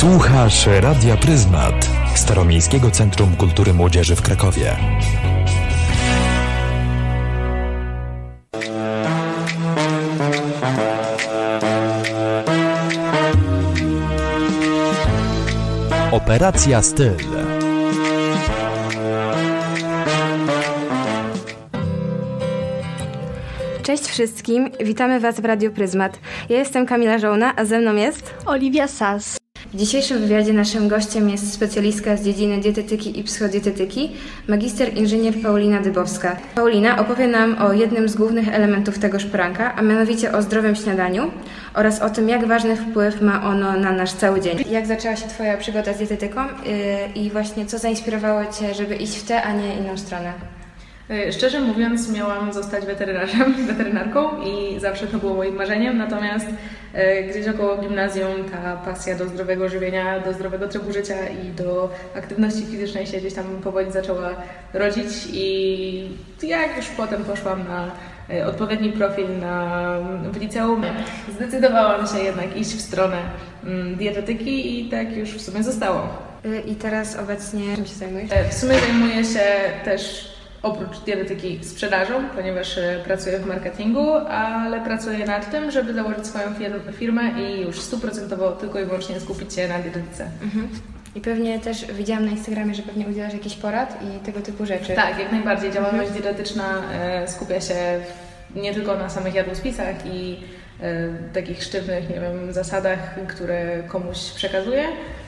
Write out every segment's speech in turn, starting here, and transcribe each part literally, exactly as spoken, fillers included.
Słuchasz Radia Pryzmat, Staromiejskiego Centrum Kultury Młodzieży w Krakowie. Operacja Styl. Cześć wszystkim, witamy Was w Radiu Pryzmat. Ja jestem Kamila Żołna, a ze mną jest Oliwia Sas. W dzisiejszym wywiadzie naszym gościem jest specjalistka z dziedziny dietetyki i psychodietetyki, magister inżynier Paulina Dybowska. Paulina opowie nam o jednym z głównych elementów tegoż poranka, a mianowicie o zdrowym śniadaniu oraz o tym, jak ważny wpływ ma ono na nasz cały dzień. Jak zaczęła się Twoja przygoda z dietetyką yy, i właśnie co zainspirowało Cię, żeby iść w tę, a nie inną stronę? Szczerze mówiąc, miałam zostać weterynarzem, weterynarką i zawsze to było moim marzeniem, natomiast e, gdzieś około gimnazjum ta pasja do zdrowego żywienia, do zdrowego trybu życia i do aktywności fizycznej się gdzieś tam powoli zaczęła rodzić i jak już potem poszłam na e, odpowiedni profil na, w liceum, zdecydowałam się jednak iść w stronę m, dietetyki i tak już w sumie zostało. I teraz obecnie czym się zajmujesz? E, w sumie zajmuję się też oprócz dietetyki sprzedażą, ponieważ pracuję w marketingu, ale pracuję nad tym, żeby założyć swoją firmę i już stuprocentowo tylko i wyłącznie skupić się na dietetyce. Mhm. I pewnie też widziałam na Instagramie, że pewnie udzielasz jakichś porad i tego typu rzeczy. Tak, jak najbardziej. Działalność mhm. dietetyczna e, skupia się nie tylko na samych jadłospisach i e, takich sztywnych, nie wiem, zasadach, które komuś przekazuję.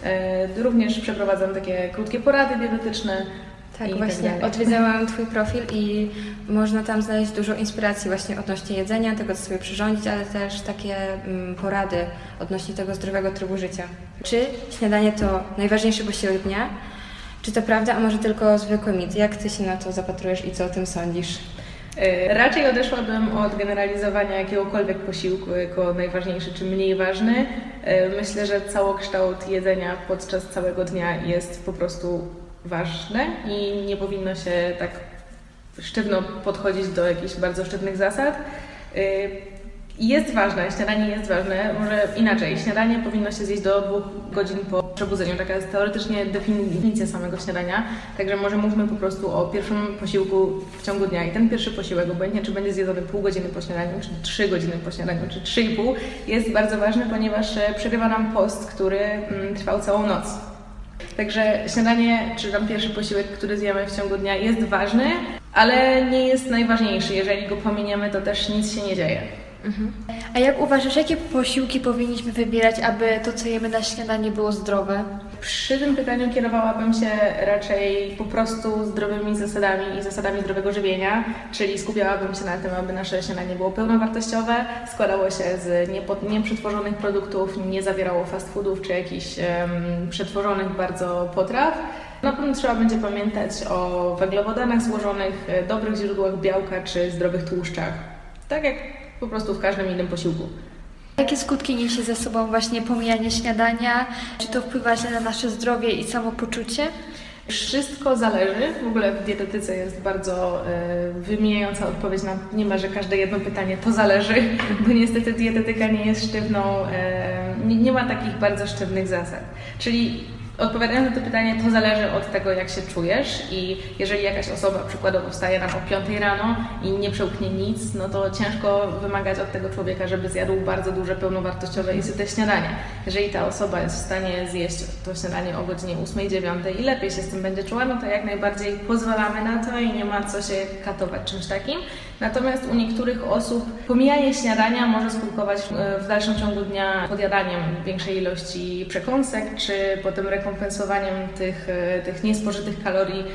E, również przeprowadzam takie krótkie porady dietetyczne. Tak, I właśnie tak odwiedzałam Twój profil i można tam znaleźć dużo inspiracji właśnie odnośnie jedzenia, tego co sobie przyrządzić, ale też takie mm, porady odnośnie tego zdrowego trybu życia. Czy śniadanie to najważniejszy posiłek dnia? Czy to prawda, a może tylko zwykły mit? Jak Ty się na to zapatrujesz i co o tym sądzisz? Yy, raczej odeszłabym od generalizowania jakiegokolwiek posiłku jako najważniejszy czy mniej ważny. Yy, myślę, że całokształt jedzenia podczas całego dnia jest po prostu ważne i nie powinno się tak sztywno podchodzić do jakichś bardzo sztywnych zasad. Jest ważne, śniadanie jest ważne, może inaczej, śniadanie powinno się zjeść do dwóch godzin po przebudzeniu, taka jest teoretycznie definicja samego śniadania, także może mówmy po prostu o pierwszym posiłku w ciągu dnia i ten pierwszy posiłek, obojętnie czy będzie zjedzony pół godziny po śniadaniu, czy trzy godziny po śniadaniu, czy trzy i pół, jest bardzo ważny, ponieważ przerywa nam post, który mm, trwał całą noc. Także śniadanie, czy tam pierwszy posiłek, który zjemy w ciągu dnia jest ważny, ale nie jest najważniejszy. Jeżeli go pominiemy, to też nic się nie dzieje. Mhm. A jak uważasz, jakie posiłki powinniśmy wybierać, aby to, co jemy na śniadanie, było zdrowe? Przy tym pytaniu kierowałabym się raczej po prostu zdrowymi zasadami i zasadami zdrowego żywienia, czyli skupiałabym się na tym, aby nasze śniadanie było pełnowartościowe, składało się z nieprzetworzonych produktów, nie zawierało fast foodów czy jakichś um, przetworzonych bardzo potraw. Na pewno trzeba będzie pamiętać o węglowodanach złożonych, dobrych źródłach białka czy zdrowych tłuszczach. Tak jak po prostu w każdym innym posiłku. Jakie skutki niesie ze sobą właśnie pomijanie śniadania? Czy to wpływa źle na nasze zdrowie i samopoczucie? Wszystko zależy. W ogóle w dietetyce jest bardzo e, wymijająca odpowiedź na niemalże każde jedno pytanie. To zależy, bo niestety dietetyka nie jest sztywną, e, nie, nie ma takich bardzo sztywnych zasad. Czyli odpowiadając na to pytanie, to zależy od tego, jak się czujesz i jeżeli jakaś osoba przykładowo wstaje nam o piątej rano i nie przełknie nic, no to ciężko wymagać od tego człowieka, żeby zjadł bardzo duże, pełnowartościowe i syte śniadanie. Jeżeli ta osoba jest w stanie zjeść to śniadanie o godzinie ósmej, dziewiątej i lepiej się z tym będzie czuła, no to jak najbardziej pozwalamy na to i nie ma co się katować czymś takim. Natomiast u niektórych osób pomijanie śniadania może skutkować w dalszym ciągu dnia podjadaniem większej ilości przekąsek, czy potem rekompensowaniem tych, tych niespożytych kalorii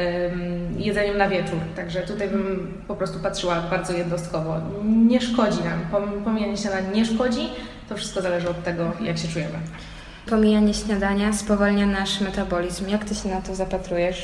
um, jedzeniem na wieczór. Także tutaj bym po prostu patrzyła bardzo jednostkowo. Nie szkodzi nam, pomijanie śniadania nie szkodzi, to wszystko zależy od tego, jak się czujemy. Pomijanie śniadania spowalnia nasz metabolizm. Jak Ty się na to zapatrujesz?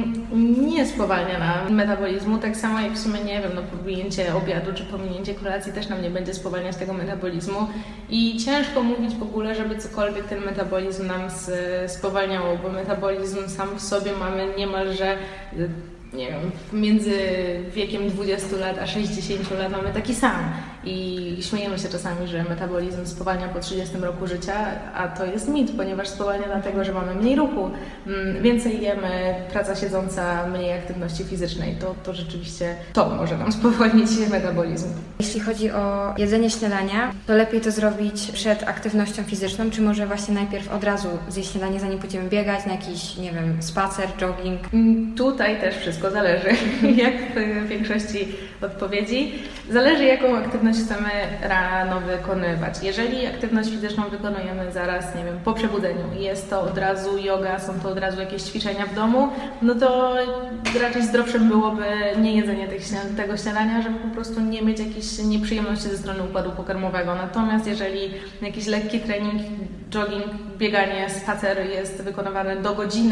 Nie spowalnia nam metabolizmu, tak samo jak w sumie, nie wiem, no pominięcie obiadu czy pominięcie kolacji też nam nie będzie spowalniać tego metabolizmu i ciężko mówić w ogóle, żeby cokolwiek ten metabolizm nam spowalniało, bo metabolizm sam w sobie mamy niemalże, nie wiem, między wiekiem dwudziestu lat a sześćdziesięciu lat mamy taki sam i śmiejemy się czasami, że metabolizm spowalnia po trzydziestym roku życia, a to jest mit, ponieważ spowalnia dlatego, że mamy mniej ruchu, więcej jemy, praca siedząca, mniej aktywności fizycznej. To, to rzeczywiście to może nam spowolnić metabolizm. Jeśli chodzi o jedzenie śniadania, to lepiej to zrobić przed aktywnością fizyczną, czy może właśnie najpierw od razu zjeść śniadanie, zanim pójdziemy biegać, na jakiś, nie wiem, spacer, jogging? Tutaj też wszystko zależy, jak w większości odpowiedzi. Zależy, jaką aktywność chcemy rano wykonywać. Jeżeli aktywność fizyczną wykonujemy zaraz, nie wiem, po przebudzeniu, jest to od razu yoga, są to od razu jakieś ćwiczenia w domu, no to raczej zdrowszym byłoby nie jedzenie tych śniad- tego śniadania, żeby po prostu nie mieć jakichś nieprzyjemności ze strony układu pokarmowego. Natomiast jeżeli jakiś lekki trening, jogging, bieganie, spacer jest wykonywany do godziny,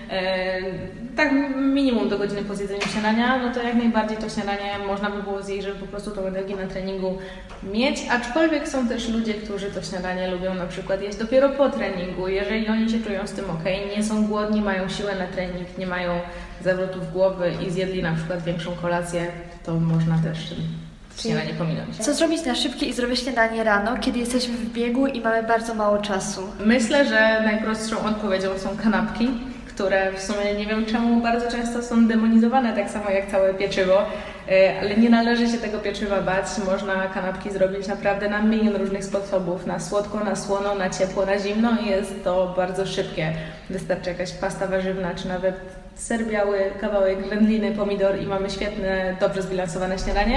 e, tak minimum do godziny po zjedzeniu śniadania, no to jak najbardziej to śniadanie można by było zjeść, żeby po prostu tą energię na treningu mieć, aczkolwiek są też ludzie, którzy to śniadanie lubią na przykład jeść dopiero po treningu. Jeżeli oni się czują z tym ok, nie są głodni, mają siłę na trening, nie mają zawrotów głowy i zjedli na przykład większą kolację, to można też śniadanie pominąć. Co zrobić na szybkie i zdrowe śniadanie rano, kiedy jesteśmy w biegu i mamy bardzo mało czasu? Myślę, że najprostszą odpowiedzią są kanapki, które w sumie nie wiem czemu bardzo często są demonizowane, tak samo jak całe pieczywo, ale nie należy się tego pieczywa bać. Można kanapki zrobić naprawdę na milion różnych sposobów, na słodko, na słono, na ciepło, na zimno i jest to bardzo szybkie. Wystarczy jakaś pasta warzywna, czy nawet ser biały, kawałek wędliny, pomidor i mamy świetne, dobrze zbilansowane śniadanie.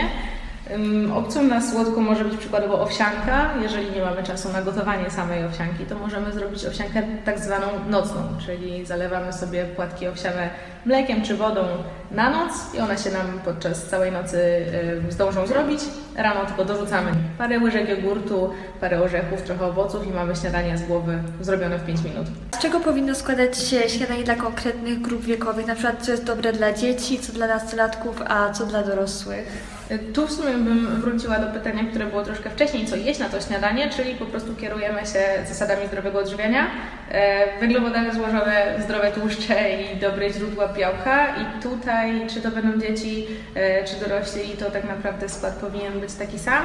Opcją na słodko może być przykładowo owsianka. Jeżeli nie mamy czasu na gotowanie samej owsianki, to możemy zrobić owsiankę tak zwaną nocną, czyli zalewamy sobie płatki owsiane mlekiem czy wodą na noc i one się nam podczas całej nocy zdążą zrobić. Rano tylko dorzucamy parę łyżek jogurtu, parę orzechów, trochę owoców i mamy śniadanie z głowy zrobione w pięć minut. Z czego powinno składać się śniadanie dla konkretnych grup wiekowych? Na przykład co jest dobre dla dzieci, co dla nastolatków, a co dla dorosłych? Tu w sumie bym wróciła do pytania, które było troszkę wcześniej, co jeść na to śniadanie, czyli po prostu kierujemy się zasadami zdrowego odżywiania. Węglowodany złożone, zdrowe tłuszcze i dobre źródła białka i tutaj, czy to będą dzieci, czy dorośli, to tak naprawdę skład powinien być taki sam.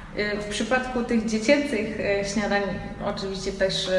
W przypadku tych dziecięcych śniadań, oczywiście też,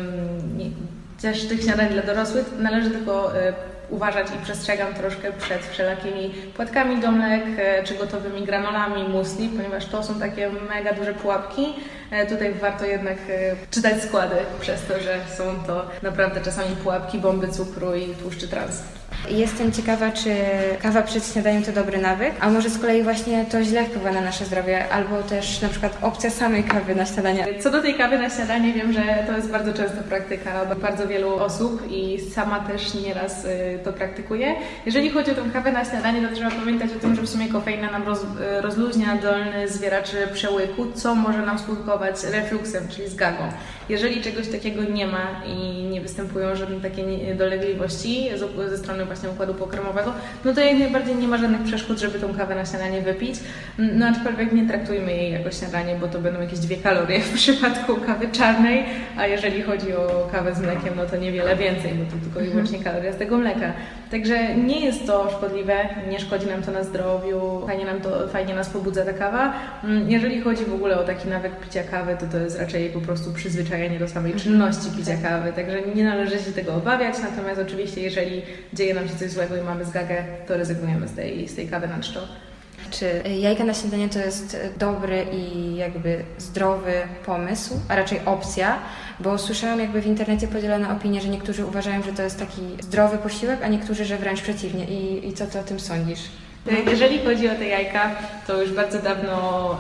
też tych śniadań dla dorosłych, należy tylko uważać i przestrzegam troszkę przed wszelakimi płatkami do mlek czy gotowymi granolami, musli, ponieważ to są takie mega duże pułapki. Tutaj warto jednak czytać składy przez to, że są to naprawdę czasami pułapki, bomby cukru i tłuszczy trans. Jestem ciekawa, czy kawa przed śniadaniem to dobry nawyk, a może z kolei właśnie to źle wpływa na nasze zdrowie, albo też na przykład opcja samej kawy na śniadanie. Co do tej kawy na śniadanie, wiem, że to jest bardzo częsta praktyka bardzo wielu osób i sama też nieraz to praktykuję. Jeżeli chodzi o tę kawę na śniadanie, to trzeba pamiętać o tym, że w sumie kofeina nam roz, rozluźnia dolny zwieracz przełyku, co może nam skutkować refluksem, czyli zgagą. Jeżeli czegoś takiego nie ma i nie występują żadne takie dolegliwości ze strony właśnie układu pokarmowego, no to jak najbardziej nie ma żadnych przeszkód, żeby tą kawę na śniadanie wypić. No aczkolwiek nie traktujmy jej jako śniadanie, bo to będą jakieś dwie kalorie w przypadku kawy czarnej, a jeżeli chodzi o kawę z mlekiem, no to niewiele więcej, bo to tylko i wyłącznie kaloria z tego mleka. Także nie jest to szkodliwe, nie szkodzi nam to na zdrowiu, fajnie, nam to, fajnie nas pobudza ta kawa. Jeżeli chodzi w ogóle o taki nawyk picia kawy, to to jest raczej po prostu przyzwyczajenie do samej czynności picia kawy, także nie należy się tego obawiać, natomiast oczywiście jeżeli dzieje nam się coś złego i mamy zgagę, to rezygnujemy z tej, z tej kawy na czczo. Czy jajka na śniadanie to jest dobry i jakby zdrowy pomysł, a raczej opcja? Bo słyszałam jakby w internecie podzielone opinie, że niektórzy uważają, że to jest taki zdrowy posiłek, a niektórzy, że wręcz przeciwnie. I, i co ty o tym sądzisz? Jeżeli chodzi o te jajka, to już bardzo dawno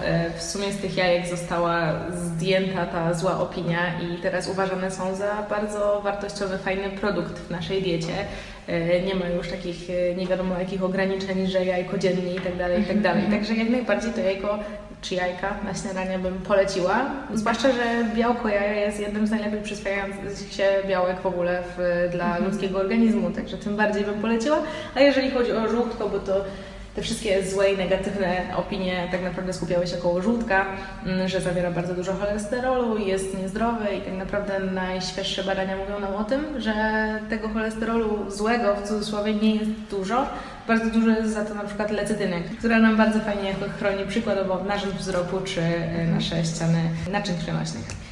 w sumie z tych jajek została zdjęta ta zła opinia i teraz uważane są za bardzo wartościowy, fajny produkt w naszej diecie. Nie ma już takich nie wiadomo jakich ograniczeń, że jajko dziennie i tak dalej, i tak dalej. Także jak najbardziej to jajko czy jajka na śniadanie bym poleciła. Zwłaszcza, że białko jaja jest jednym z najlepiej przyswajających się białek w ogóle w, dla ludzkiego organizmu, także tym bardziej bym poleciła. A jeżeli chodzi o żółtko, bo to te wszystkie złe i negatywne opinie tak naprawdę skupiały się koło żółtka, że zawiera bardzo dużo cholesterolu, jest niezdrowy i tak naprawdę najświeższe badania mówią nam o tym, że tego cholesterolu złego w cudzysłowie nie jest dużo. Bardzo dużo jest za to na przykład lecytyny, która nam bardzo fajnie chroni przykładowo narząd wzroku czy nasze ściany naczyń krwionośnych.